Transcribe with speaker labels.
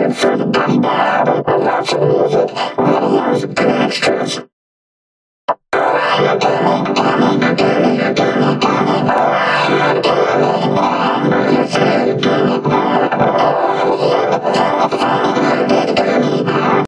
Speaker 1: for the game, but lots of music, videos, and extras.